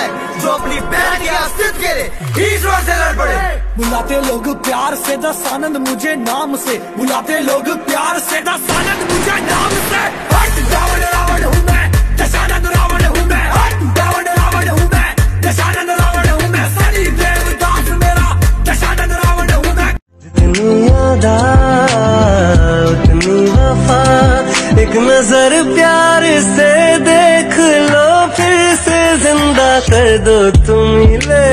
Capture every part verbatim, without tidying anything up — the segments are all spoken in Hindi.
है जो अपनी बहन के अस्तित्व के लिए ईश्वर से लड़ पड़े। बुलाते लोग प्यार से दस आनंद मुझे नाम से, बुलाते लोग प्यार से दस आनंद मुझे नाम से। हट रावण रावण हूँ मैं, दशानंद रावण हूँ मैं। हट रावण रावण हूँ मैं, दशानंद रावण हूँ मैं। सनी देवदास मेरा दशानंद रावण हूँ मैं। जितनी अदा उतनी वफा, एक नजर प्यार से देख लो, फिर से जिंदा कर दो तुम ले।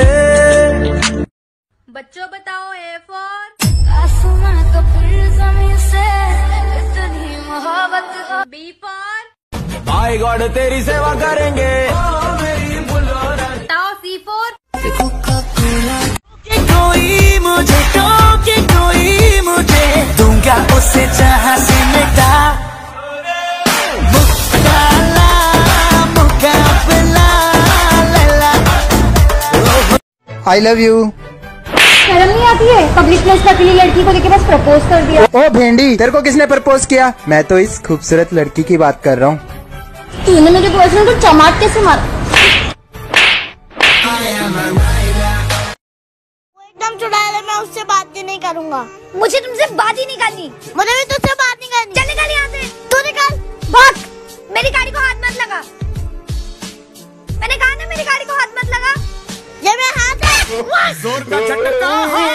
बच्चों बताओ ए फॉर आसमां तो फिर जमीन से इतनी मोहब्बत। बी फॉर माय गॉड तेरी सेवा करेंगे। बताओ सी फॉर कोई मुझे टोके, कोई मुझे दूंगा उससे जहाँ से मिटा। मुकाबला मुकाबला लैला। आई लव यू। शर्म नहीं आती है? पब्लिक प्लेस पर अकेली लड़की को लेके बस प्रपोज कर दिया। ओ भेंडी, तेरे को किसने प्रपोज किया? मैं तो इस खूबसूरत लड़की की बात कर रहा हूँ। तूने मेरे बॉयफ्रेंड को चमाट कैसे मारा? वो एकदम चुड़ैल है, मैं उससे बात ही नहीं करूँगा। मुझे तुमसे बात ही नहीं करनी। मुझे भी तुझसे बात नहीं करनी। चल निकल यहाँ से। तू निकल, भाग। मेरी गाड़ी को हाथ मत लगा। मैंने कहा ना मेरी गाड़ी को हाथ मत लगा। ये मैं हाथ जोर का झटका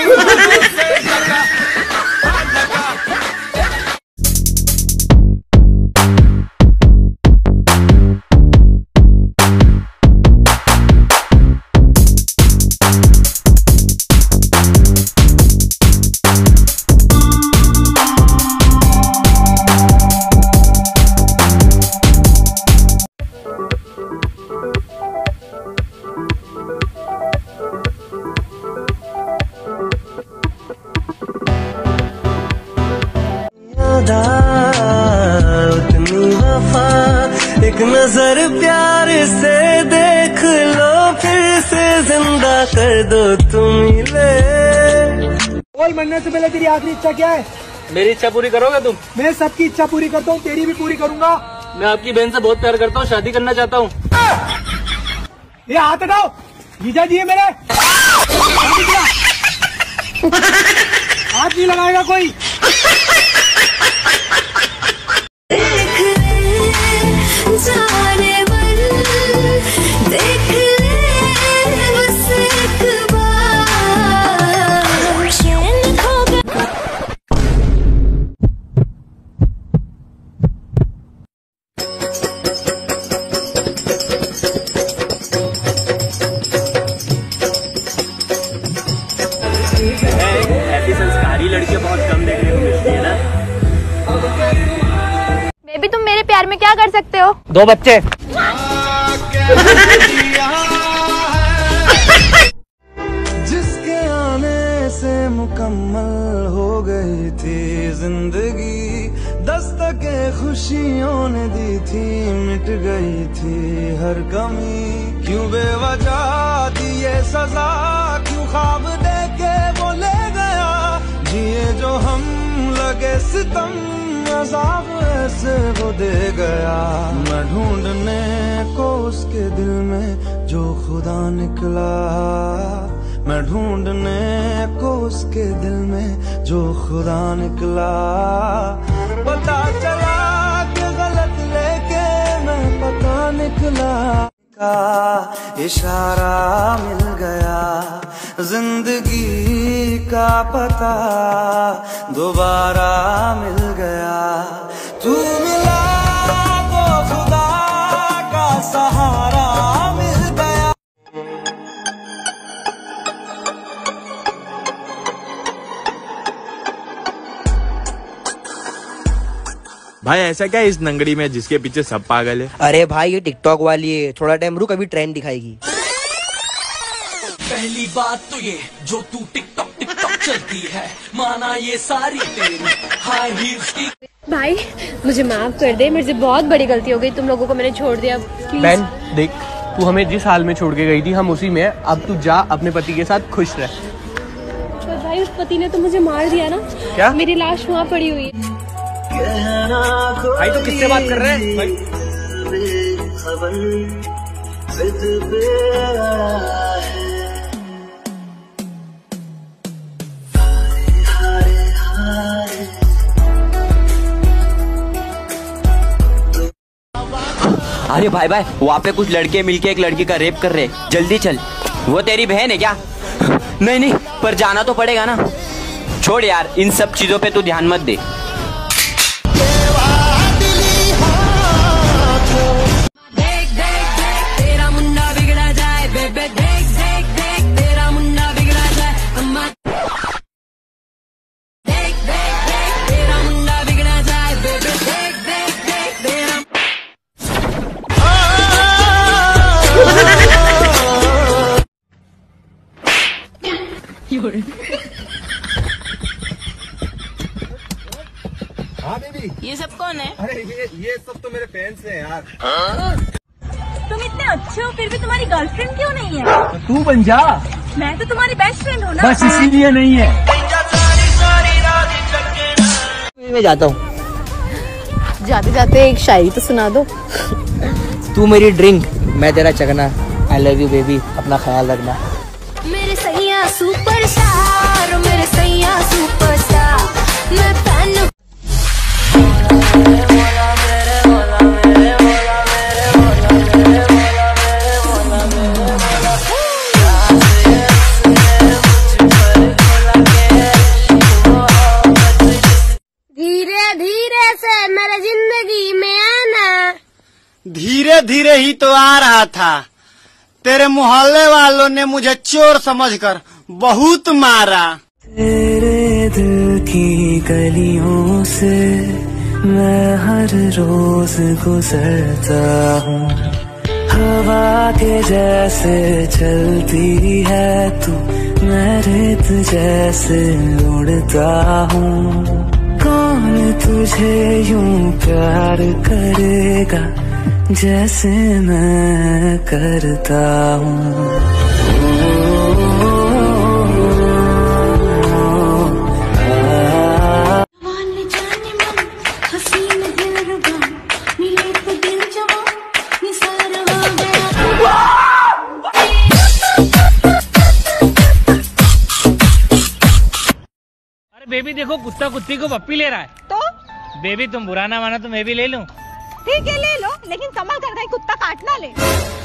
उतनी वफा, एक नजर प्यार से देख लो, फिर से जिंदा कर दो तुम ले। बोल, मरने से पहले तेरी आखिरी इच्छा क्या है? मेरी इच्छा पूरी करोगे तुम? मैं सबकी इच्छा पूरी करता हूँ, तेरी भी पूरी करूंगा। मैं आपकी बहन से बहुत प्यार करता हूँ, शादी करना चाहता हूँ। ये हाथ हटाओ, जीजा जी है मेरे। हाथ नहीं लगाएगा कोई। ऐसी संस्कारी लड़कियां बहुत कम देखने को मिलती है ना। बेबी तुम मेरे प्यार में क्या कर सकते हो? दो बच्चे। जिसके आने से मुकम्मल हो गई थी जिंदगी, दस्तके खुशियों ने दी थी, मिट गई थी हर कमी। क्यों बेवजह दी ये सजा, क्यों ख्वाब देके वो ले गया, जिए जो हम लगे सितम, अज़ाब ऐसे वो दे गया। मैं ढूंढने को उसके दिल में जो खुदा निकला, मैं ढूंढने को उसके दिल में जो खुदा निकला। पता चला कि गलत लेके मैं पता निकला, का इशारा मिल गया, जिंदगी का पता दोबारा मिल गया। तू मिला तो खुदा का सहारा मिल गया। भाई ऐसा क्या है इस नंगड़ी में जिसके पीछे सब पागल है? अरे भाई ये टिकटॉक वाली है, थोड़ा टाइम रुक, अभी ट्रेंड दिखाएगी। पहली बात तो ये जो तू टिकटॉक टिकटॉक चलती है, माना ये सारी तेरी हाई हील्स की। भाई मुझे माफ कर दे, मेरे से बहुत बड़ी गलती हो गई, तुम लोगों को मैंने छोड़ दिया। बहन देख, तू हमें जिस हाल में छोड़ के गई थी हम उसी में है, अब तू जा अपने पति के साथ खुश रह। पर भाई उस पति ने तो मुझे मार दिया ना। क्या? मेरी लाश वहाँ पड़ी हुई है। भाई तो किससे बात कर रहे हैं? अरे भाई भाई वहाँ पे कुछ लड़के मिलके एक लड़की का रेप कर रहे, जल्दी चल। वो तेरी बहन है क्या? नहीं नहीं, पर जाना तो पड़ेगा ना। छोड़ यार, इन सब चीजों पे तू ध्यान मत दे। देख देख देख तेरा मुन्ना बिगड़ा जाए, बेबे देख देख देख तेरा मुन्ना बिगड़ा जाए, अम्मा देख देख देख तेरा मुन्ना बिगड़ा जाए, बेबे देख देख देख तेरा। हाँ बेबी, ये सब कौन है? अरे ये ये सब तो मेरे फैंस हैं यार। तुम इतने अच्छे हो फिर भी तुम्हारी गर्लफ्रेंड क्यों नहीं है? तू बन जा। मैं तो तुम्हारी बेस्ट फ्रेंड हूँ ना। बस इसीलिए नहीं है। मैं जाता हूँ। जाते जाते एक शायरी तो सुना दो। तू मेरी ड्रिंक, मैं तेरा चगना। आई लव यू बेबी, अपना ख्याल रखना। मेरे सैया सुपरस्टार, मेरे सैया सुपरस्टार, मैं फैन। धीरे धीरे से मेरे जिंदगी में आना। धीरे धीरे ही तो आ रहा था। तेरे मोहल्ले वालों ने मुझे चोर समझकर बहुत मारा। तेरे दिल की गलियों से मैं हर रोज गुजरता हूँ। हवा के जैसे चलती है तू, मैं रेत जैसे उड़ता हूँ। कौन तुझे यूं प्यार करेगा जैसे मैं करता हूँ। बेबी देखो, कुत्ता कुत्ती को पप्पी ले रहा है। तो बेबी तुम बुरा ना माना तो मैं भी ले लूं। ठीक है ले लो, लेकिन संभल कर कहीं कुत्ता काट ना ले।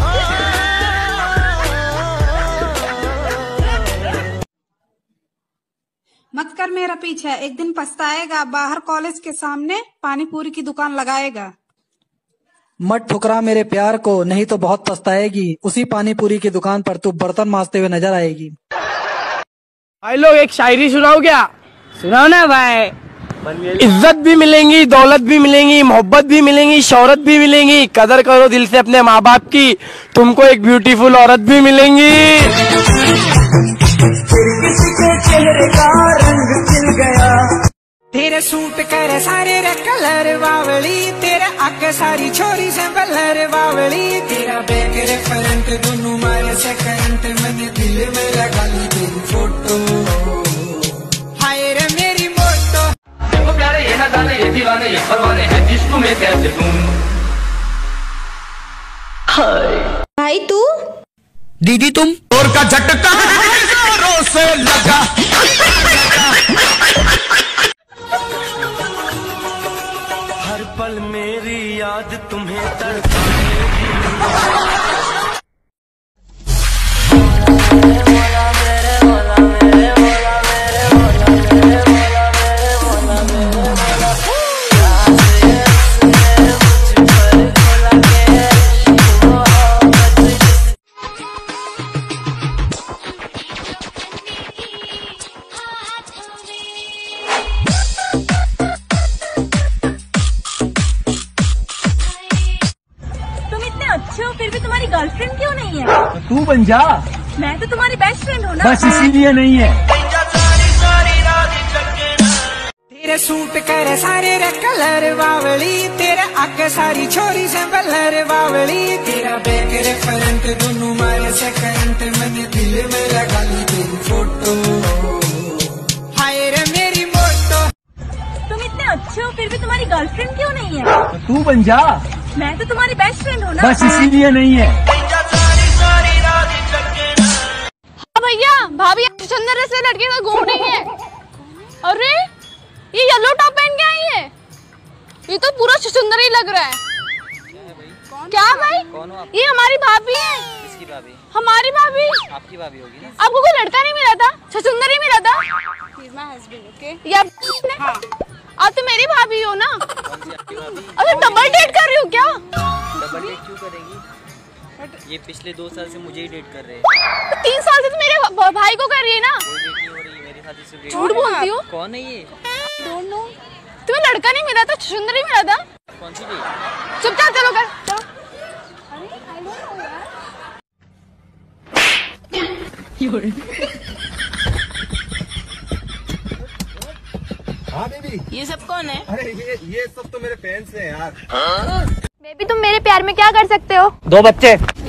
मत कर मेरा पीछा, एक दिन पछताएगा। बाहर कॉलेज के सामने पानी पूरी की दुकान लगाएगा। मत ठुकरा मेरे प्यार को, नहीं तो बहुत पछताएगी। उसी पानी पूरी की दुकान पर तू बर्तन मांजते हुए नजर आएगी। भाई लोग एक शायरी सुनाओ क्या? सुनाओ ना भाई। इज्जत भी मिलेंगी, दौलत भी मिलेंगी, मोहब्बत भी मिलेंगी, शोहरत भी मिलेंगी। कदर करो दिल से अपने माँ बाप की, तुमको एक ब्यूटीफुल औरत भी मिलेंगी। किसी के चेहरे का रंग खिल गया। तेरे सूट करे सारे रे कलर बावली, तेरे आगे सारी छोरी से बलर बावली। तेरा बैक रे फ्रंट दोनों मारे से करंट, मैंने दिल में लगा ली तेरी फोटो। हाय रे मेरी मोटो। देखो प्यारे, ये ना जाने ये दीवाने ये परवाने हैं, जिसको मैं कैसे दूं। भाई तू दीदी तुम और का झटका जोरों से लगा। हर पल मेरी याद तुम्हें तड़पाएगी। फिर भी तुम्हारी गर्लफ्रेंड क्यों नहीं है? तू बन जा। मैं तो तुम्हारी बेस्ट फ्रेंड हूँ ना। बस इसीलिए नहीं है। तेरे सूट करे सारे रे कलर बावली, तेरे आगे सारी छोरी से बलर बावली। तेरा बैक रे फ्रंट दोनों मारे से करंट, मैंने दिल में लगा ली तेरी फोटो। हाय रे मेरी मोटो। तुम इतने अच्छे हो फिर भी तुम्हारी गर्लफ्रेंड क्यों नहीं है? तू बन जा। मैं तो तुम्हारी बेस्ट फ्रेंड हूँ ना। बस इसीलिए नहीं है। चंदर से लड़के का घूम रही है। अरे ये येलो टॉप पहन के आई है, ये तो पूरा सुंदर ही लग रहा है। क्या भाई? कौन हो आप? ये हमारी भाभी है। किसकी भाभी? हमारी भाभी। आपकी भाभी होगी ना? आपको कोई लड़का नहीं मिला था? सुंदर ही मिला था। या हाँ। आप तो मेरी भाभी हो ना? अरे डबल डेट कर रही हो क्या? डबल डेट क्यों करेगी? ये पिछले दो साल से मुझे ही डेट कर रहे हैं। तो तीन साल से तो मेरे भाई को कर रही है ना? कोई डेट नहीं हो रही, मेरे साथ सिर्फ डेट। झूठ बोलती हो? कौन है ये? Don't know. तुम्हें लड़का नहीं मिला था, सुंदर ही मिला था। कौन सी डेट? चुपचाप चलो कर। चलो। हाँ बेबी। ये सब कौन है? अरे ये ये सब तो मेरे फैंस हैं यार। बेबी तुम मेरे प्यार में क्या कर सकते हो? दो बच्चे।